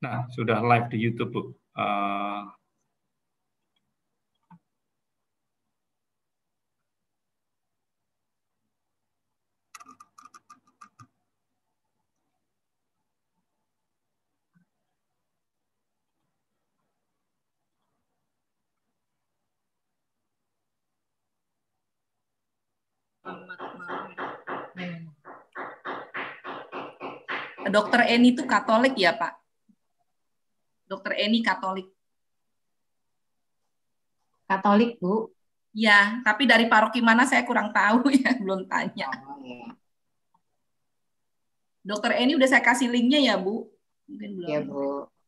Nah, sudah live di YouTube, Bu. Dokter Eni itu Katolik ya, Pak? Dokter Eni Katolik. Katolik, Bu. Ya, tapi dari paroki mana saya kurang tahu ya, belum tanya. Oh, ya. Dokter Eni udah saya kasih linknya ya, Bu? Mungkin belum. Ya, Bu.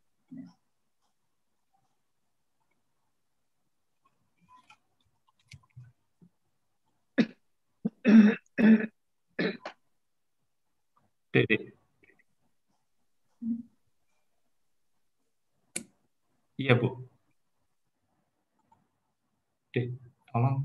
Dede. Iya, Bu. Dek, tolong.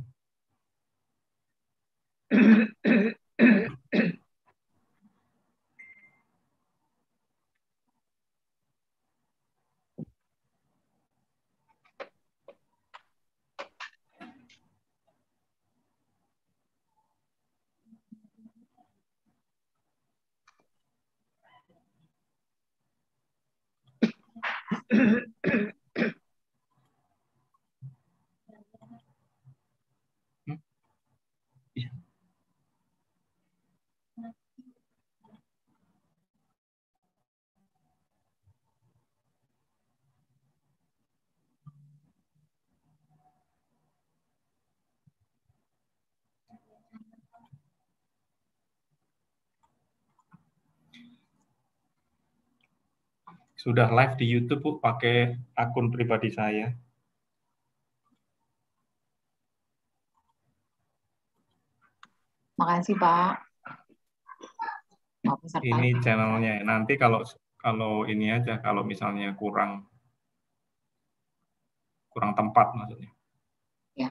Sudah live di YouTube, Bu, pakai akun pribadi saya. Makasih, Pak. Ini channelnya. Nanti kalau ini aja, kalau misalnya kurang tempat maksudnya. Ya.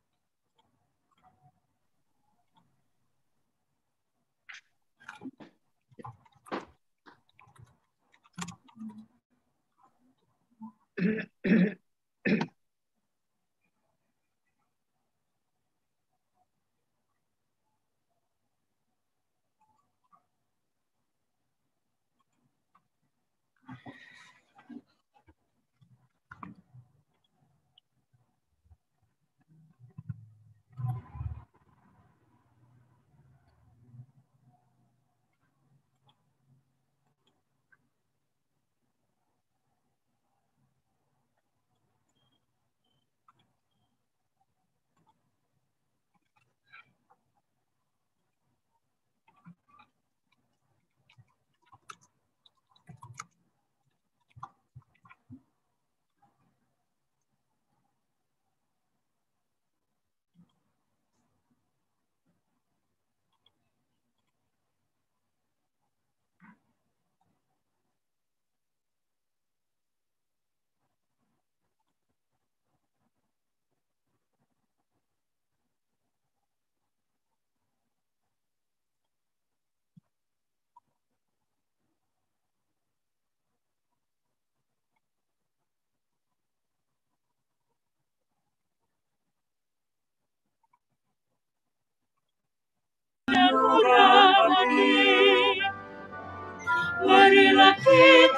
Marilah kita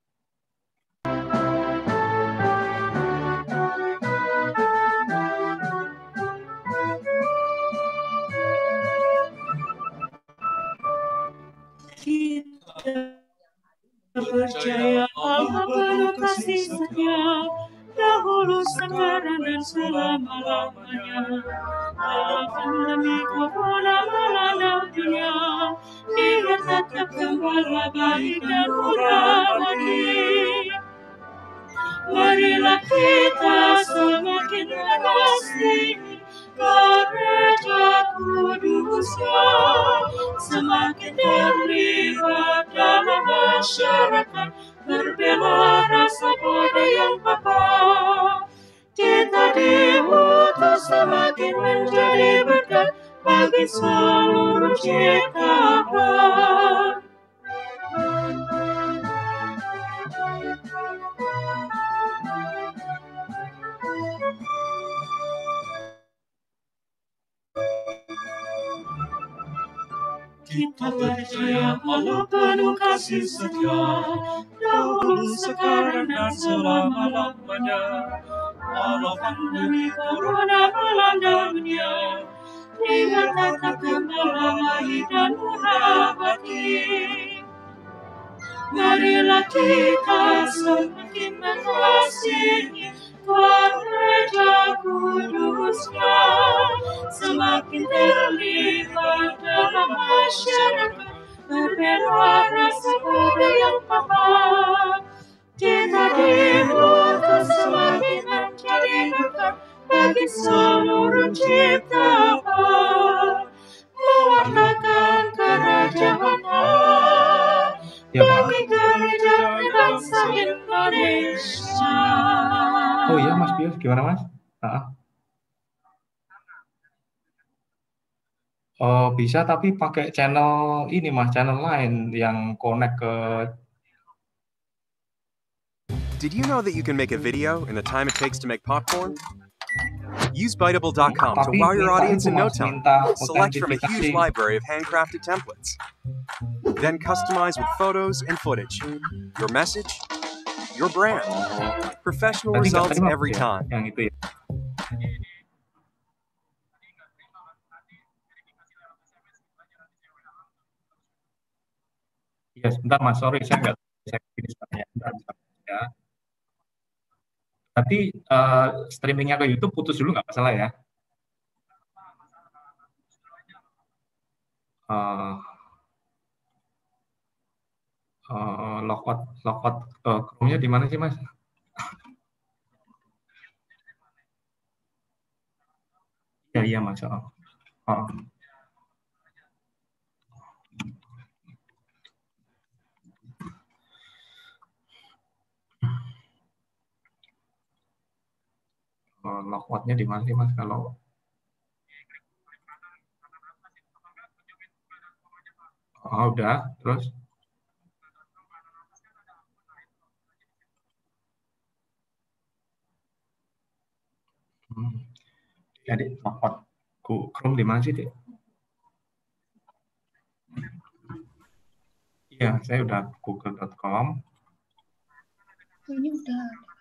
percaya Allah penuh kasih setia, dahulu, sekarang, dan selama-lamanya. Dalam pandemi corona melanda dunia, Dia tetap gembala baik dan murah lagi. Marilah kita semakin mengasihi gereja kudusnya, semakin terlibat dalam masyarakat, berbela rasa pada yang papa. Kita diutus semakin menjadi berkat bagi seluruh ciptaan. tak percaya Allah penuh kasih setia, dahulu, sekarang, dan selama-lamanya. Walau pandemi corona melanda dunia, dengan tetap gembala lahir dan murah hati. Marilah kita semakin mengasihi gereja kudusnya, semakin terlibat dalam masyarakat, berbela rasa pada yang paham. Kita dibutuhkan semakin menjadi berkat bagi seluruh ciptaan, mewartakan kerajaan Allah bagi gereja bangsa Indonesia. Oh iya Mas Bios, gimana Mas? Oh bisa, tapi pakai channel ini Mas, channel lain yang connect ke. Did you know that you can make a video in the time it takes to make popcorn? Use Biteable.com to Tapi wow your minta audience itu in no Mas, time. minta Select from a huge autentifikasi. library of handcrafted templates. Then customize with photos and footage. Your message, your brand. Professional Tadi nggak results terima every ya, time. yang itu ya. Iya sebentar Mas, sorry saya nggak bisa ini sebenarnya. Bentar, ya. Tapi streamingnya ke YouTube putus dulu nggak masalah ya? Logout Chrome-nya di mana sih Mas? Ya iya Mas. Logout-nya di mana sih Mas kalau? Udah, terus? Ya di logout Chrome di mana sih Dek? Iya, saya udah google.com. Ini udah.